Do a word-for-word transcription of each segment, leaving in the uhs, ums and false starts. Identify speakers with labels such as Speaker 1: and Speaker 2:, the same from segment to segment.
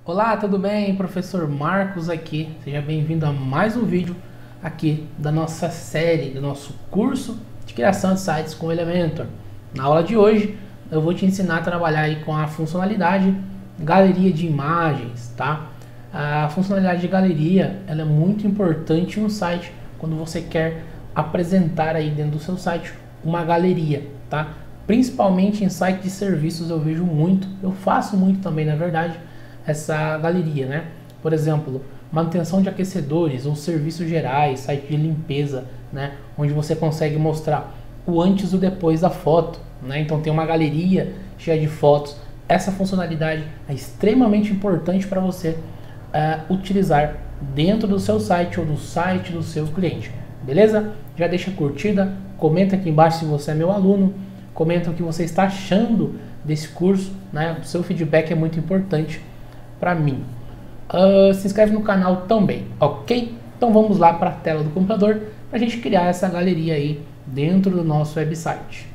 Speaker 1: Olá, tudo bem? Professor Marcos aqui. Seja bem-vindo a mais um vídeo aqui da nossa série, do nosso curso de criação de sites com Elementor. Na aula de hoje, eu vou te ensinar a trabalhar aí com a funcionalidade galeria de imagens, tá? A funcionalidade de galeria, ela é muito importante em um site quando você quer apresentar aí dentro do seu site uma galeria, tá? Principalmente em site de serviços eu vejo muito, eu faço muito também, na verdade, essa galeria, né? Por exemplo, manutenção de aquecedores ou serviços gerais, site de limpeza, né? Onde você consegue mostrar o antes e o depois da foto, né? Então tem uma galeria cheia de fotos. Essa funcionalidade é extremamente importante para você uh, utilizar dentro do seu site ou do site do seu cliente, beleza? Já deixa a curtida, comenta aqui embaixo se você é meu aluno, comenta o que você está achando desse curso, né? O seu feedback é muito importante para mim. Uh, se inscreve no canal também, ok? Então vamos lá para a tela do computador para a gente criar essa galeria aí dentro do nosso website.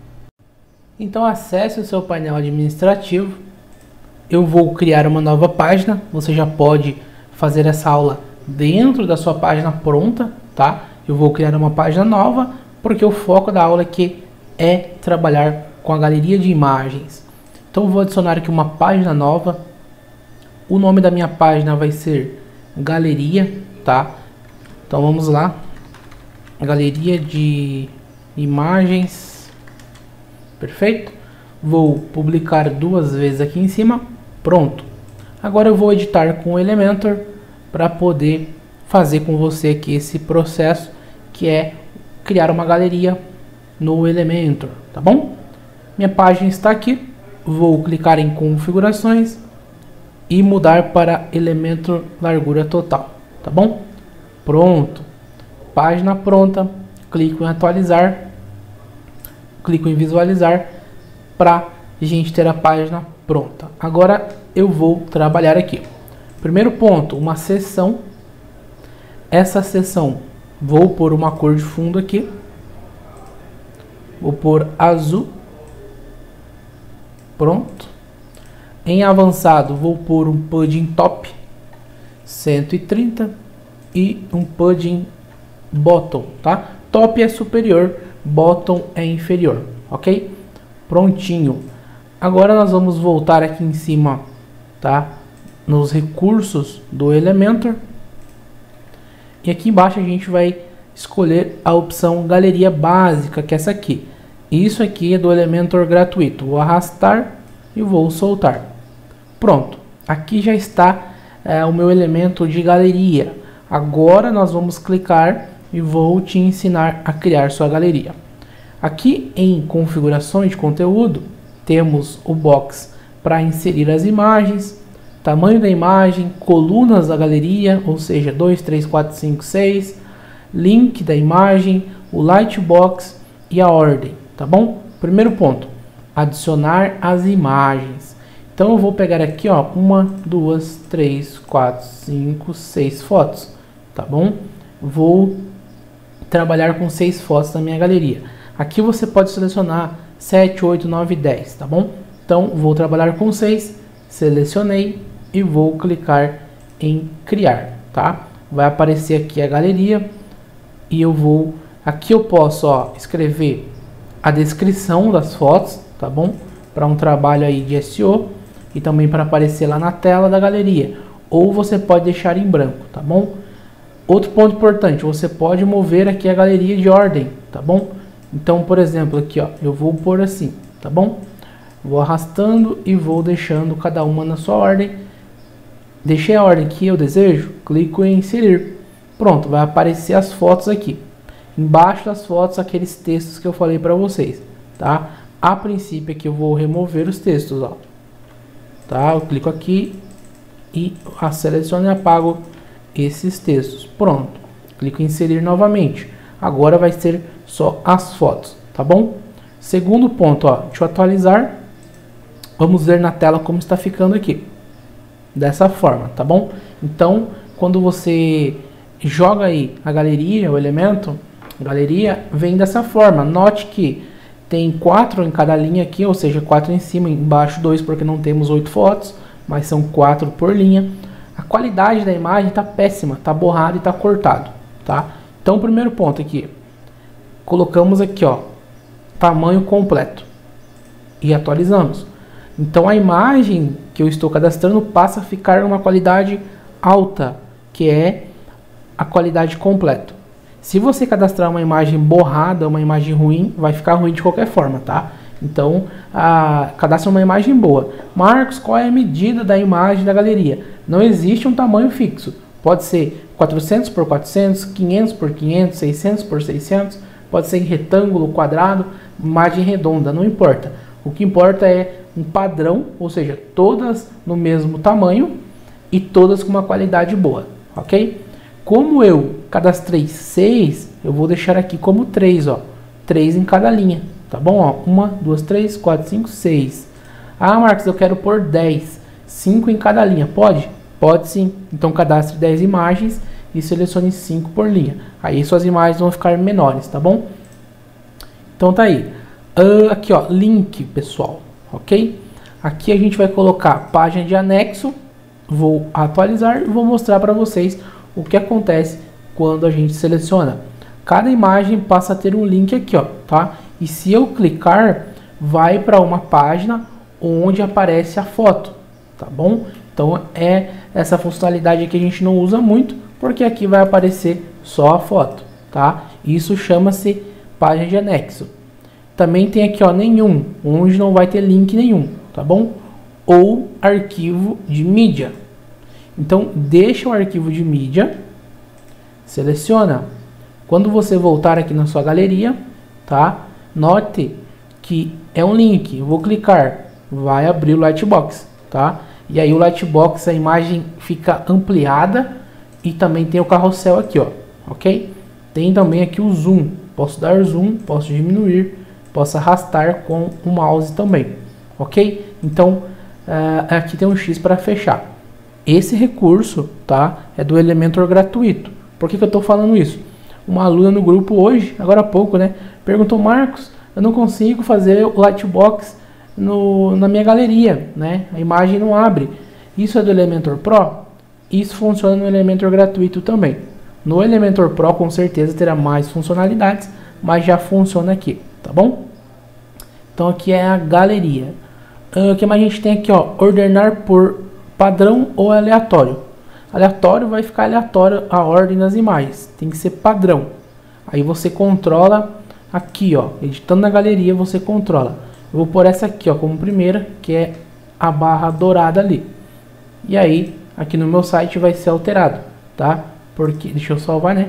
Speaker 1: Então acesse o seu painel administrativo. Eu vou criar uma nova página. Você já pode fazer essa aula dentro da sua página pronta, tá? Eu vou criar uma página nova porque o foco da aula aqui é trabalhar com a galeria de imagens. Então eu vou adicionar aqui uma página nova. O nome da minha página vai ser galeria, tá? Então vamos lá. Galeria de imagens. Perfeito? Vou publicar duas vezes aqui em cima. Pronto. Agora eu vou editar com o Elementor para poder fazer com você aqui esse processo que é criar uma galeria no Elementor, tá bom? Minha página está aqui. Vou clicar em configurações e mudar para Elementor largura total, tá bom? Pronto. Página pronta. Clico em atualizar. Clico em visualizar para a gente ter a página pronta. Agora eu vou trabalhar aqui. Primeiro ponto, uma seção. Essa seção vou pôr uma cor de fundo aqui. Vou pôr azul. Pronto. Em avançado vou pôr um padding top cento e trinta e um padding bottom, tá? Top é superior, bottom é inferior, ok? Prontinho. Agora nós vamos voltar aqui em cima, tá? Nos recursos do Elementor. E aqui embaixo a gente vai escolher a opção galeria básica, que é essa aqui. Isso aqui é do Elementor gratuito. Vou arrastar e vou soltar. Pronto, aqui já está é, o meu elemento de galeria. Agora nós vamos clicar e vou te ensinar a criar sua galeria. Aqui em configurações de conteúdo, temos o box para inserir as imagens, tamanho da imagem, colunas da galeria, ou seja, dois, três, quatro, cinco, seis, link da imagem, o lightbox e a ordem, tá bom? Primeiro ponto, adicionar as imagens. Então eu vou pegar aqui, ó, uma, duas, três, quatro, cinco, seis fotos, tá bom? Vou trabalhar com seis fotos na minha galeria. Aqui você pode selecionar sete, oito, nove, dez, tá bom? Então vou trabalhar com seis, selecionei e vou clicar em criar, tá? Vai aparecer aqui a galeria e eu vou, aqui eu posso, ó, escrever a descrição das fotos, tá bom? Para um trabalho aí de S E O. E também para aparecer lá na tela da galeria. Ou você pode deixar em branco, tá bom? Outro ponto importante, você pode mover aqui a galeria de ordem, tá bom? Então, por exemplo, aqui, ó, eu vou pôr assim, tá bom? Vou arrastando e vou deixando cada uma na sua ordem. Deixei a ordem que eu desejo, clico em inserir. Pronto, vai aparecer as fotos aqui. Embaixo das fotos, aqueles textos que eu falei para vocês, tá? A princípio aqui eu vou remover os textos, ó. Tá? Eu clico aqui e seleciono e apago esses textos. Pronto. Clico em inserir novamente. Agora vai ser só as fotos, tá bom? Segundo ponto, ó, deixa eu atualizar. Vamos ver na tela como está ficando aqui. Dessa forma, tá bom? Então, quando você joga aí a galeria, o elemento, a galeria vem dessa forma. Note que tem quatro em cada linha aqui, ou seja, quatro em cima, embaixo dois, porque não temos oito fotos, mas são quatro por linha. A qualidade da imagem está péssima, está borrado e está cortado, tá? Então, o primeiro ponto aqui, colocamos aqui, ó, tamanho completo e atualizamos. Então, a imagem que eu estou cadastrando passa a ficar uma qualidade alta, que é a qualidade completa. Se você cadastrar uma imagem borrada, uma imagem ruim, vai ficar ruim de qualquer forma, tá? Então, a, cadastra uma imagem boa. Marcos, qual é a medida da imagem da galeria? Não existe um tamanho fixo. Pode ser quatrocentos por quatrocentos, quinhentos por quinhentos, seiscentos por seiscentos, pode ser em retângulo, quadrado, imagem redonda, não importa. O que importa é um padrão, ou seja, todas no mesmo tamanho e todas com uma qualidade boa, ok? Como eu cadastrei seis, eu vou deixar aqui como três, ó, três em cada linha, tá bom? Ó, uma, duas, três, quatro, cinco, seis. Ah, Marcos, eu quero pôr dez, cinco em cada linha, pode? Pode sim. Então cadastre dez imagens e selecione cinco por linha. Aí suas imagens vão ficar menores, tá bom? Então tá aí. Uh, aqui, ó, link, pessoal, ok? Aqui a gente vai colocar página de anexo. Vou atualizar e vou mostrar para vocês o que acontece quando a gente seleciona. Cada imagem passa a ter um link aqui, ó, tá? E se eu clicar, vai para uma página onde aparece a foto, tá bom? Então é essa funcionalidade que a gente não usa muito, porque aqui vai aparecer só a foto, tá? Isso chama-se página de anexo. Também tem aqui, ó, nenhum, onde não vai ter link nenhum, tá bom? Ou arquivo de mídia. Então deixa o arquivo de mídia, seleciona. Quando você voltar aqui na sua galeria, tá? Note que é um link. Eu vou clicar, vai abrir o Lightbox, tá? E aí o Lightbox, a imagem fica ampliada e também tem o carrossel aqui, ó, ok? Tem também aqui o zoom. Posso dar zoom, posso diminuir, posso arrastar com o mouse também, ok? Então uh, aqui tem um X para fechar. Esse recurso, tá, é do Elementor gratuito. Por que que eu estou falando isso? Uma aluna no grupo hoje, agora há pouco, né, perguntou: Marcos, eu não consigo fazer o Lightbox no, na minha galeria, né? A imagem não abre. Isso é do Elementor Pro? Isso funciona no Elementor gratuito também. No Elementor Pro com certeza terá mais funcionalidades, mas já funciona aqui, tá bom? Então aqui é a galeria. Uh, o que mais a gente tem aqui, ó? Ordenar por padrão ou aleatório. Aleatório vai ficar aleatório a ordem das imagens. Tem que ser padrão. Aí você controla aqui, ó. Editando na galeria você controla. Eu vou pôr essa aqui, ó, como primeira, que é a barra dourada ali. E aí, aqui no meu site vai ser alterado, tá? Porque, deixa eu salvar, né?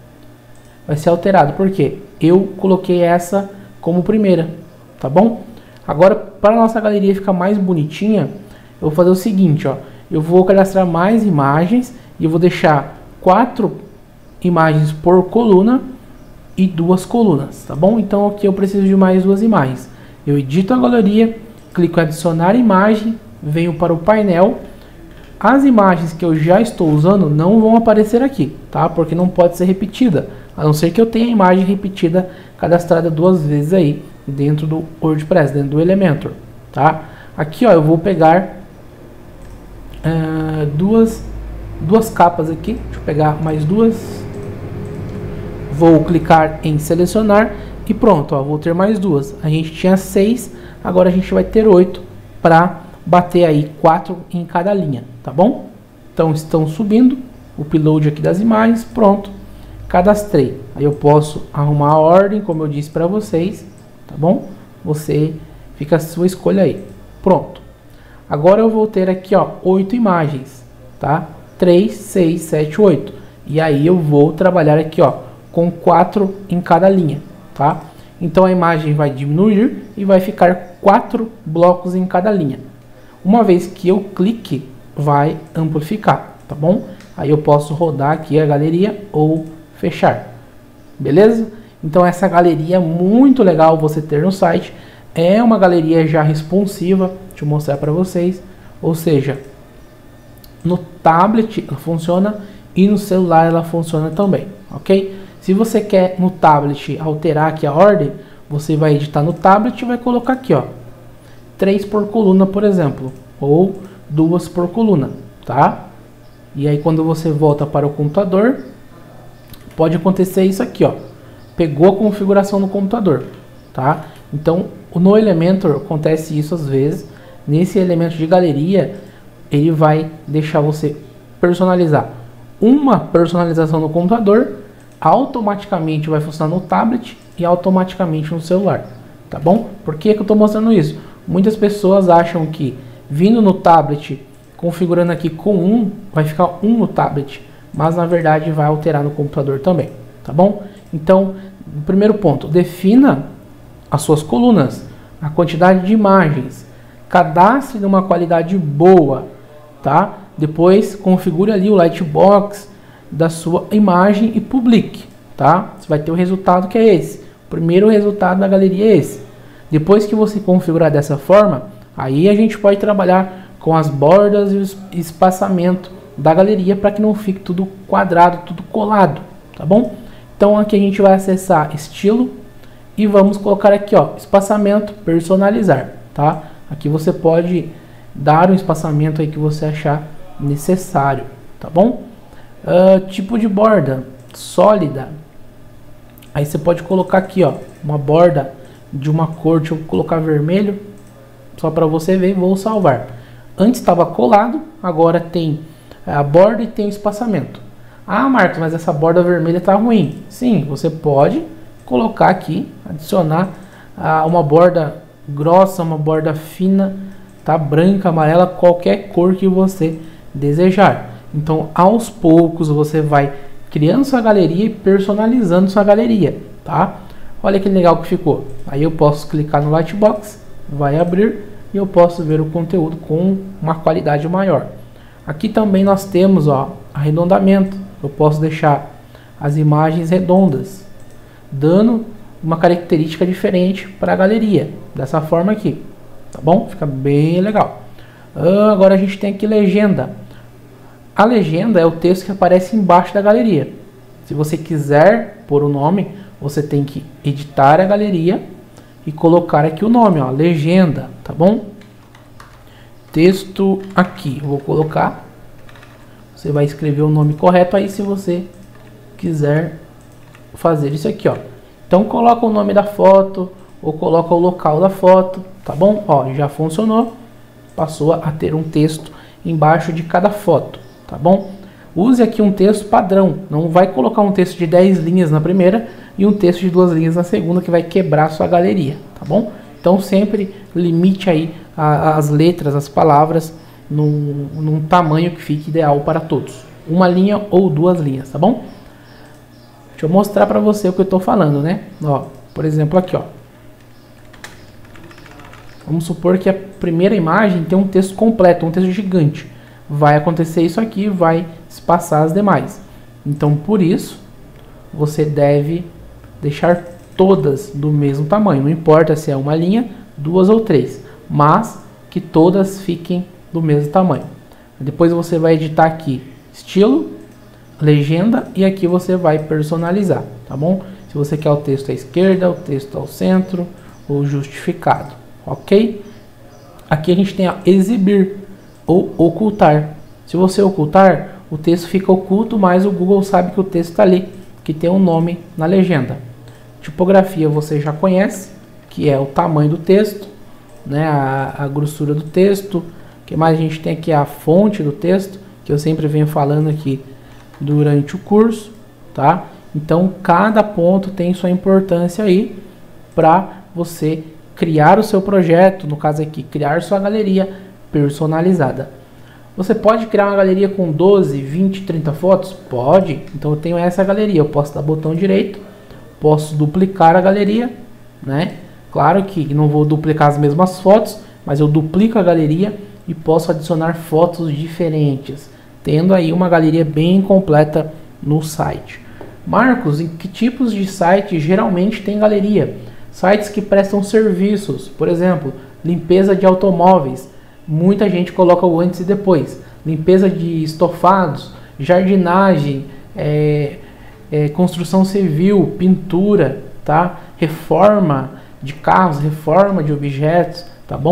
Speaker 1: Vai ser alterado, porque eu coloquei essa como primeira, tá bom? Agora, para a nossa galeria ficar mais bonitinha, eu vou fazer o seguinte, ó. Eu vou cadastrar mais imagens e eu vou deixar quatro imagens por coluna e duas colunas, tá bom? Então aqui eu preciso de mais duas imagens. Eu edito a galeria, clico em adicionar imagem, venho para o painel. As imagens que eu já estou usando não vão aparecer aqui, tá? Porque não pode ser repetida, a não ser que eu tenha a imagem repetida cadastrada duas vezes aí dentro do WordPress, dentro do Elementor, tá? Aqui, ó, eu vou pegar uh, duas duas capas aqui. Deixa eu pegar mais duas. Vou clicar em selecionar e pronto, ó, vou ter mais duas. A gente tinha seis, agora a gente vai ter oito para bater aí quatro em cada linha, tá bom? Então estão subindo o upload aqui das imagens, pronto, cadastrei. Aí eu posso arrumar a ordem, como eu disse para vocês, tá bom? Você fica a sua escolha aí. Pronto. Agora eu vou ter aqui, ó, oito imagens, tá? três, seis, sete, oito. E aí eu vou trabalhar aqui, ó, com quatro em cada linha, tá? Então a imagem vai diminuir e vai ficar quatro blocos em cada linha. Uma vez que eu clique, vai amplificar, tá bom? Aí eu posso rodar aqui a galeria ou fechar. Beleza? Então essa galeria é muito legal você ter no site. É uma galeria já responsiva. Deixa eu mostrar para vocês. Ou seja, no tablet ela funciona e no celular ela funciona também, ok? Se você quer no tablet alterar aqui a ordem, você vai editar no tablet e vai colocar aqui, ó, três por coluna, por exemplo, ou duas por coluna, tá? E aí quando você volta para o computador, pode acontecer isso aqui, ó. Pegou a configuração no computador, tá? Então, no Elementor acontece isso às vezes. Nesse elemento de galeria, ele vai deixar você personalizar uma personalização no computador, automaticamente vai funcionar no tablet e automaticamente no celular, tá bom? Por que que eu estou mostrando isso? Muitas pessoas acham que vindo no tablet, configurando aqui com um, vai ficar um no tablet, mas na verdade vai alterar no computador também, tá bom? Então, o primeiro ponto, defina as suas colunas, a quantidade de imagens, cadastre numa qualidade boa, tá? Depois configure ali o lightbox da sua imagem e publique, tá? Você vai ter o resultado que é esse. O primeiro resultado da galeria é esse. Depois que você configurar dessa forma, aí a gente pode trabalhar com as bordas e o espaçamento da galeria para que não fique tudo quadrado, tudo colado, tá bom? Então aqui a gente vai acessar estilo e vamos colocar aqui, ó, espaçamento, personalizar, tá? Aqui você pode dar um espaçamento aí que você achar necessário, tá bom? Uh, tipo de borda sólida, aí você pode colocar aqui, ó, uma borda de uma cor, deixa eu colocar vermelho, só para você ver, vou salvar. Antes estava colado, agora tem a borda e tem o espaçamento. Ah, Marcos, mas essa borda vermelha está ruim. Sim, você pode colocar aqui, adicionar uh, uma borda grossa, uma borda fina, tá? Branca, amarela, qualquer cor que você desejar. Então, aos poucos você vai criando sua galeria e personalizando sua galeria, tá? Olha que legal que ficou. Aí eu posso clicar no Lightbox, vai abrir e eu posso ver o conteúdo com uma qualidade maior. Aqui também nós temos, ó, arredondamento. Eu posso deixar as imagens redondas, dando uma característica diferente para a galeria, dessa forma aqui, tá bom? Fica bem legal. Ah, agora a gente tem aqui legenda. A legenda é o texto que aparece embaixo da galeria. Se você quiser pôr o nome, você tem que editar a galeria e colocar aqui o nome, ó, legenda, tá bom? Texto aqui, eu vou colocar. Você vai escrever o nome correto aí se você quiser fazer isso aqui, ó. Então coloca o nome da foto ou coloca o local da foto, tá bom? Ó, já funcionou. Passou a ter um texto embaixo de cada foto, tá bom? Use aqui um texto padrão, não vai colocar um texto de dez linhas na primeira e um texto de duas linhas na segunda que vai quebrar a sua galeria, tá bom? Então sempre limite aí a, as letras, as palavras num, num tamanho que fique ideal para todos. Uma linha ou duas linhas, tá bom? Deixa eu mostrar para você o que eu estou falando, né? Ó, por exemplo aqui, ó. Vamos supor que a primeira imagem tem um texto completo, um texto gigante. Vai acontecer isso aqui, vai espaçar as demais. Então, por isso, você deve deixar todas do mesmo tamanho. Não importa se é uma linha, duas ou três, mas que todas fiquem do mesmo tamanho. Depois você vai editar aqui estilo, legenda e aqui você vai personalizar, tá bom? Se você quer o texto à esquerda, o texto ao centro, ou justificado, ok? Aqui a gente tem a exibir ou ocultar. Se você ocultar, o texto fica oculto, mas o Google sabe que o texto está ali, que tem um nome na legenda. Tipografia você já conhece, que é o tamanho do texto, né, a, a grossura do texto. O que mais a gente tem aqui? A fonte do texto, que eu sempre venho falando aqui durante o curso, tá? Então cada ponto tem sua importância aí para você criar o seu projeto, no caso aqui, criar sua galeria personalizada. Você pode criar uma galeria com doze, vinte, trinta fotos? Pode. Então eu tenho essa galeria, eu posso dar botão direito, posso duplicar a galeria, né? Claro que não vou duplicar as mesmas fotos, mas eu duplico a galeria e posso adicionar fotos diferentes, tendo aí uma galeria bem completa no site. Marcos, em que tipos de site geralmente tem galeria? Sites que prestam serviços, por exemplo, limpeza de automóveis. Muita gente coloca o antes e depois. Limpeza de estofados, jardinagem, é, é, construção civil, pintura, tá? Reforma de carros, reforma de objetos, tá bom?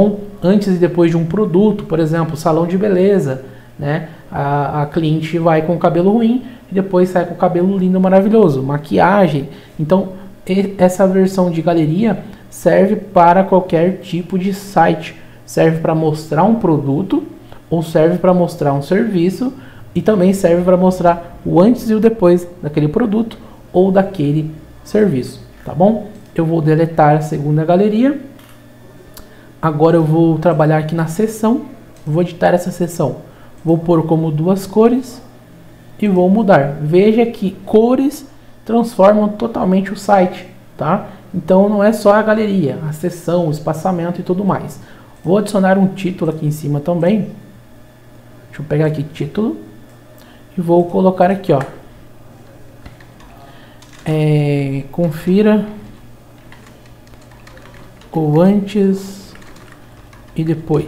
Speaker 1: antes e depois de um produto, por exemplo, salão de beleza, né? A, a cliente vai com o cabelo ruim e depois sai com o cabelo lindo, maravilhoso, maquiagem. Então, e, essa versão de galeria serve para qualquer tipo de site. Serve para mostrar um produto ou serve para mostrar um serviço e também serve para mostrar o antes e o depois daquele produto ou daquele serviço, tá bom? Eu vou deletar a segunda galeria. Agora eu vou trabalhar aqui na seção, vou editar essa seção, vou pôr como duas cores e vou mudar. Veja que cores transformam totalmente o site, tá? Então não é só a galeria, a seção, o espaçamento e tudo mais. Vou adicionar um título aqui em cima também. Deixa eu pegar aqui título e vou colocar aqui, ó. É, confira o antes e depois.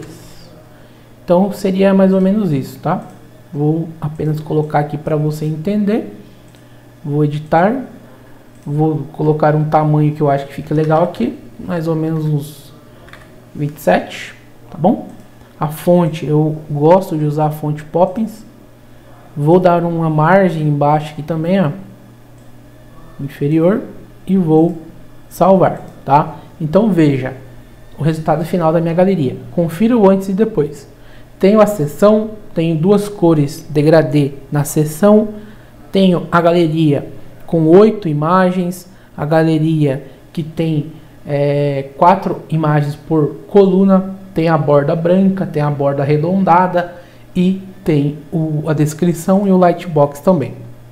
Speaker 1: Então seria mais ou menos isso, tá? Vou apenas colocar aqui para você entender. Vou editar. Vou colocar um tamanho que eu acho que fica legal aqui, mais ou menos uns vinte e sete, tá bom? A fonte, eu gosto de usar a fonte Poppins. Vou dar uma margem embaixo aqui também, ó, inferior, e vou salvar, tá? Então veja o resultado final da minha galeria. Confira o antes e depois. Tenho a seção, tenho duas cores degradê na seção, tenho a galeria com oito imagens, a galeria que tem é, quatro imagens por coluna, tem a borda branca, tem a borda arredondada e tem o, a descrição e o lightbox também.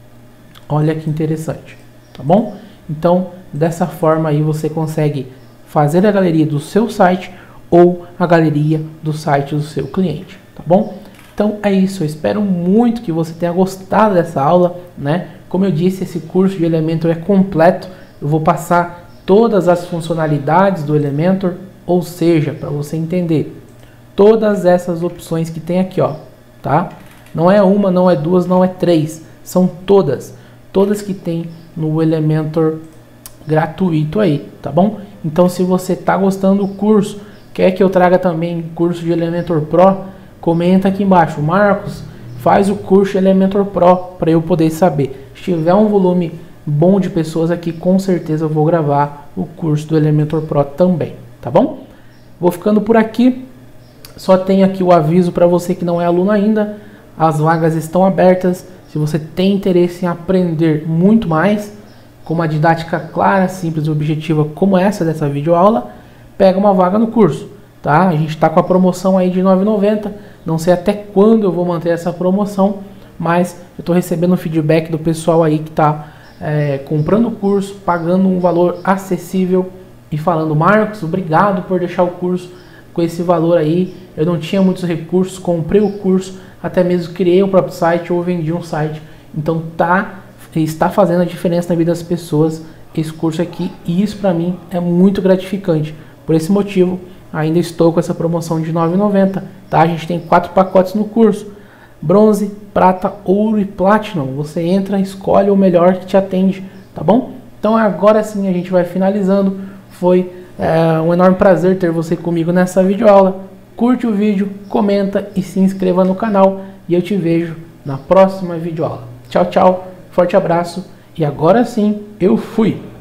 Speaker 1: Olha que interessante, tá bom? Então, dessa forma aí você consegue fazer a galeria do seu site ou a galeria do site do seu cliente, tá bom? Então é isso, eu espero muito que você tenha gostado dessa aula, né? Como eu disse, esse curso de Elementor é completo, eu vou passar todas as funcionalidades do Elementor, ou seja, para você entender, todas essas opções que tem aqui, ó, tá? Não é uma, não é duas, não é três, são todas, todas que tem no Elementor gratuito aí, tá bom? Então se você tá gostando do curso, quer que eu traga também curso de Elementor Pro, comenta aqui embaixo, Marcos, faz o curso de Elementor Pro para eu poder saber. Se tiver um volume bom de pessoas aqui, com certeza eu vou gravar o curso do Elementor Pro também, tá bom? Vou ficando por aqui, só tenho aqui o aviso para você que não é aluno ainda, as vagas estão abertas, se você tem interesse em aprender muito mais, com uma didática clara, simples e objetiva como essa dessa videoaula, pega uma vaga no curso, tá? A gente está com a promoção aí de nove reais e noventa centavos, não sei até quando eu vou manter essa promoção, mas eu estou recebendo feedback do pessoal aí que está é, comprando o curso, pagando um valor acessível e falando, Marcos, obrigado por deixar o curso com esse valor aí, eu não tinha muitos recursos, comprei o curso, até mesmo criei o próprio site ou vendi um site, então tá, está fazendo a diferença na vida das pessoas esse curso aqui, e isso para mim é muito gratificante. Por esse motivo, ainda estou com essa promoção de nove reais e noventa centavos, tá? A gente tem quatro pacotes no curso, bronze, prata, ouro e platinum. Você entra, escolhe o melhor que te atende, tá bom? Então agora sim a gente vai finalizando. Foi é, um enorme prazer ter você comigo nessa videoaula. Curte o vídeo, comenta e se inscreva no canal. E eu te vejo na próxima videoaula. Tchau, tchau, forte abraço e agora sim eu fui!